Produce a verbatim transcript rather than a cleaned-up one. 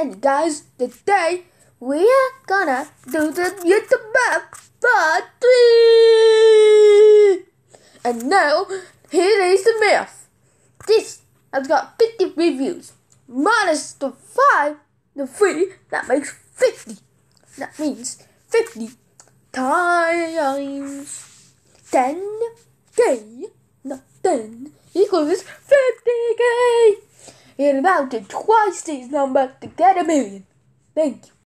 And guys, today we are gonna do the YouTube math part three. And now here is the math. This has got fifty reviews minus the five, the three, that makes fifty. That means fifty times ten k, not ten, equals fifty k. You're about to twice these numbers to get a million. Thank you.